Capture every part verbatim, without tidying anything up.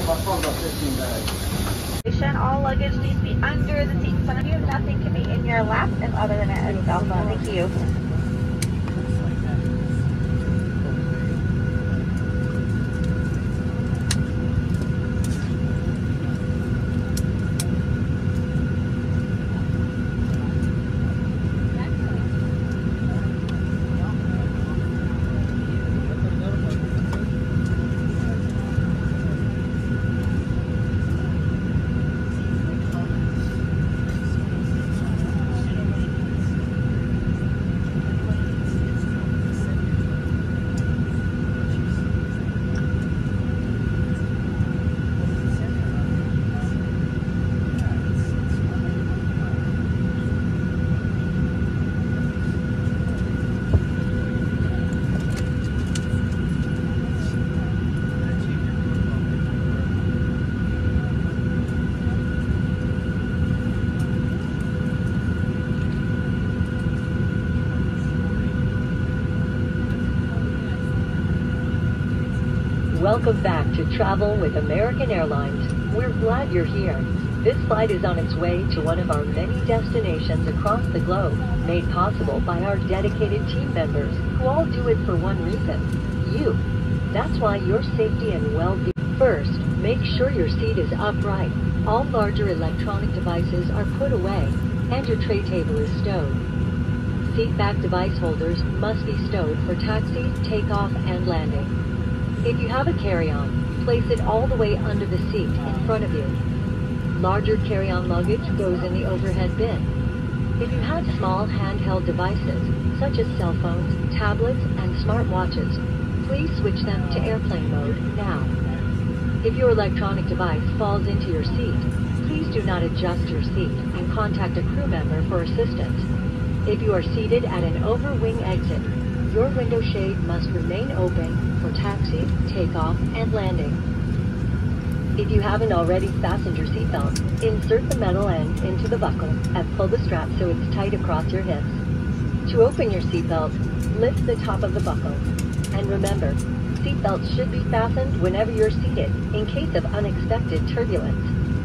All luggage needs to be under the seat in front of you. Nothing can be in your lap and other than a cell phone. Thank you. Welcome back to Travel with American Airlines. We're glad you're here. This flight is on its way to one of our many destinations across the globe, made possible by our dedicated team members, who all do it for one reason: you. That's why your safety and well-being. First, make sure your seat is upright. All larger electronic devices are put away, and your tray table is stowed. Seat back device holders must be stowed for taxi, takeoff, and landing. If you have a carry-on, place it all the way under the seat in front of you. Larger carry-on luggage goes in the overhead bin. If you have small handheld devices, such as cell phones, tablets, and smartwatches, please switch them to airplane mode now. If your electronic device falls into your seat, please do not adjust your seat and contact a crew member for assistance. If you are seated at an over-wing exit, your window shade must remain open for taxi, takeoff, and landing. If you haven't already fastened your seatbelt, insert the metal end into the buckle and pull the strap so it's tight across your hips. To open your seatbelt, lift the top of the buckle. And remember, seatbelts should be fastened whenever you're seated in case of unexpected turbulence.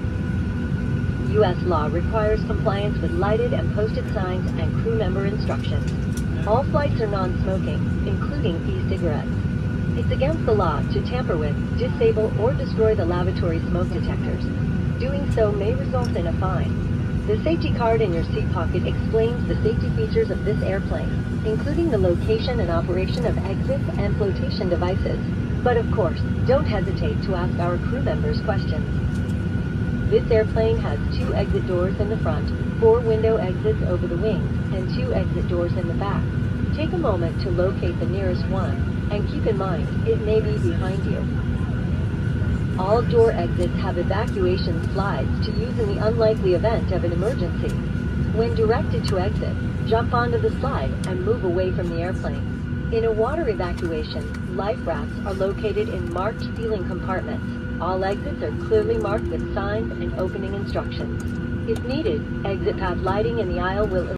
U S law requires compliance with lighted and posted signs and crew member instructions. All flights are non-smoking, including e-cigarettes. It's against the law to tamper with, disable, or destroy the lavatory smoke detectors. Doing so may result in a fine. The safety card in your seat pocket explains the safety features of this airplane, including the location and operation of exits and flotation devices. But of course, don't hesitate to ask our crew members questions. This airplane has two exit doors in the front, four window exits over the wings, and two exit doors in the back. Take a moment to locate the nearest one, and keep in mind, it may be behind you. All door exits have evacuation slides to use in the unlikely event of an emergency. When directed to exit, jump onto the slide and move away from the airplane. In a water evacuation, life rafts are located in marked ceiling compartments. All exits are clearly marked with signs and opening instructions. If needed, exit path lighting in the aisle will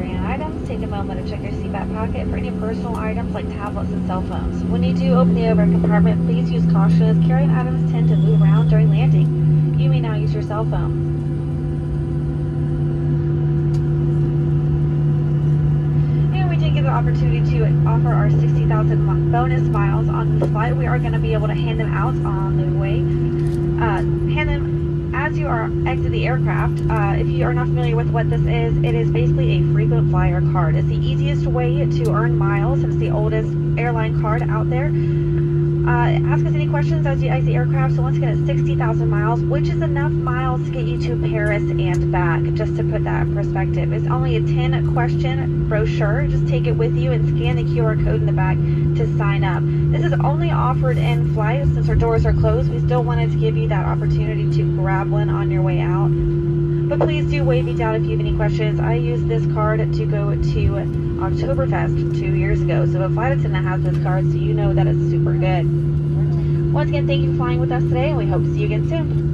carry-on items, take a moment to check your seatbelt pocket for any personal items like tablets and cell phones. When you do open the overhead compartment, please use caution as carry-on items tend to move around during landing. You may now use your cell phone. The opportunity to offer our sixty thousand bonus miles on the flight. We are going to be able to hand them out on the way. Uh, hand them as you are exit the aircraft. Uh, if you are not familiar with what this is, it is basically a frequent flyer card. It's the easiest way to earn miles and it's the oldest airline card out there. Uh, ask us any questions as you exit the aircraft. So once again, it's sixty thousand miles, which is enough miles to get you to Paris and back, just to put that in perspective. It's only a ten question brochure. Just take it with you and scan the Q R code in the back to sign up. This is only offered in flight. Since our doors are closed, we still wanted to give you that opportunity to grab one on your way out. But please do wave me down if you have any questions. I used this card to go to Oktoberfest two years ago. So a flight attendant has this card, so you know that it's super good. Once again, thank you for flying with us today, and we hope to see you again soon.